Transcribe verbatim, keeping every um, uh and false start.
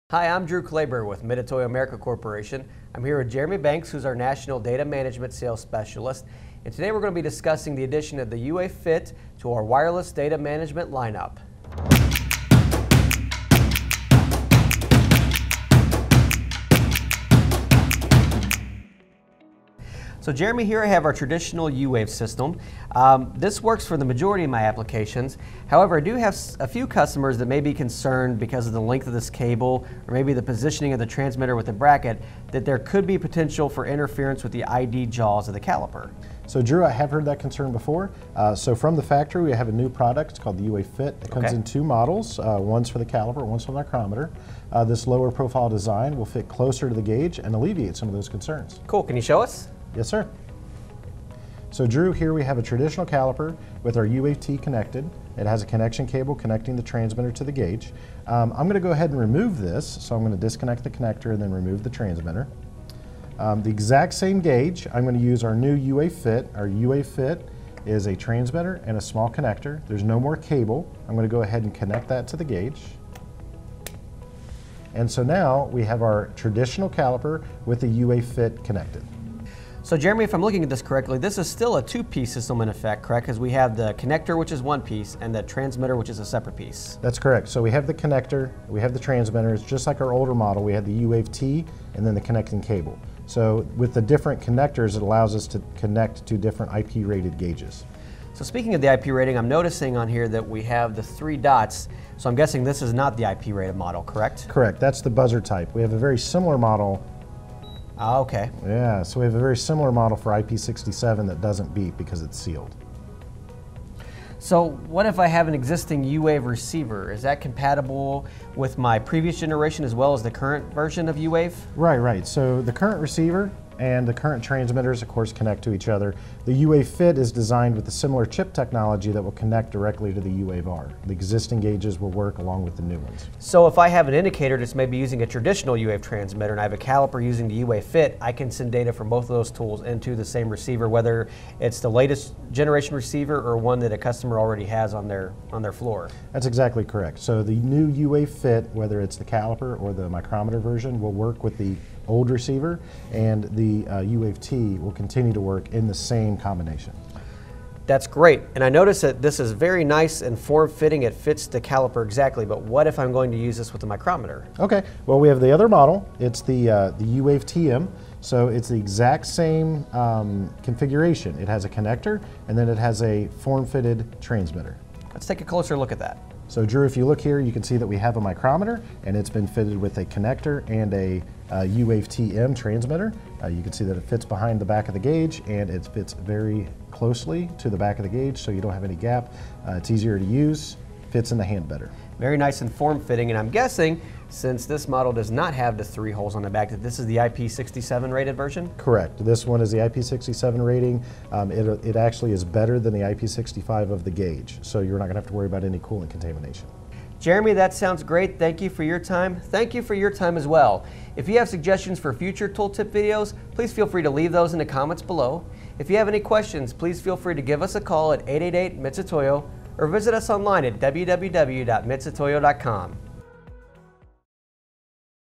Hi, I'm Drew Caliper with Mitutoyo America Corporation. I'm here with Jeremy Banks, who's our National Data Management Sales Specialist. And today we're going to be discussing the addition of the UWave Fit to our wireless data management lineup. So Jeremy, here I have our traditional UWave system. Um, this works for the majority of my applications. However, I do have a few customers that may be concerned because of the length of this cable or maybe the positioning of the transmitter with the bracket that there could be potential for interference with the I D jaws of the caliper. So Drew, I have heard that concern before. Uh, so from the factory we have a new product. It's called the UWave Fit. It comes okay. in two models. Uh, one's for the caliper, one's for the micrometer. Uh, this lower profile design will fit closer to the gauge and alleviate some of those concerns. Cool, can you show us? Yes, sir. So Drew, here we have a traditional caliper with our UWave T connected. It has a connection cable connecting the transmitter to the gauge. Um, I'm going to go ahead and remove this, so I'm going to disconnect the connector and then remove the transmitter. Um, the exact same gauge, I'm going to use our new UWave Fit. Our UWave Fit is a transmitter and a small connector. There's no more cable. I'm going to go ahead and connect that to the gauge. And so now we have our traditional caliper with the UWave Fit connected. So Jeremy, if I'm looking at this correctly, this is still a two-piece system in effect, correct? Because we have the connector, which is one piece, and the transmitter, which is a separate piece. That's correct. So we have the connector, we have the transmitter. It's just like our older model. We had the UWave T and then the connecting cable. So with the different connectors, it allows us to connect to different I P rated gauges. So speaking of the I P rating, I'm noticing on here that we have the three dots. So I'm guessing this is not the I P rated model, correct? Correct. That's the buzzer type. We have a very similar model. Ah, okay. Yeah, so we have a very similar model for I P sixty-seven that doesn't beep because it's sealed. So what if I have an existing UWave receiver? Is that compatible with my previous generation as well as the current version of UWave? Right, right. So the current receiver and the current transmitters, of course, connect to each other. The UWave Fit is designed with a similar chip technology that will connect directly to the UWave R. The existing gauges will work along with the new ones. So if I have an indicator that's maybe using a traditional UWave transmitter and I have a caliper using the UWave Fit, I can send data from both of those tools into the same receiver, whether it's the latest generation receiver or one that a customer already has on their, on their floor. That's exactly correct. So the new UWave Fit, whether it's the caliper or the micrometer version, will work with the old receiver, and the uh, UWave T will continue to work in the same combination. That's great. And I notice that this is very nice and form-fitting. It fits the caliper exactly, but what if I'm going to use this with the micrometer? Okay, well we have the other model. It's the, uh, the UWave T M. So it's the exact same um, configuration. It has a connector and then it has a form-fitted transmitter. Let's take a closer look at that. So Drew, if you look here, you can see that we have a micrometer and it's been fitted with a connector and a uh, UWave T M transmitter. Uh, you can see that it fits behind the back of the gauge and it fits very closely to the back of the gauge so you don't have any gap. Uh, it's easier to use, fits in the hand better. Very nice and form-fitting, and I'm guessing since this model does not have the three holes on the back that this is the I P sixty-seven rated version? Correct. This one is the I P sixty-seven rating. Um, it, it actually is better than the I P sixty-five of the gauge, so you're not going to have to worry about any coolant contamination. Jeremy, that sounds great. Thank you for your time. Thank you for your time as well. If you have suggestions for future tooltip videos, please feel free to leave those in the comments below. If you have any questions, please feel free to give us a call at eight eight eight, Mitutoyo or visit us online at w w w dot mitutoyo dot com.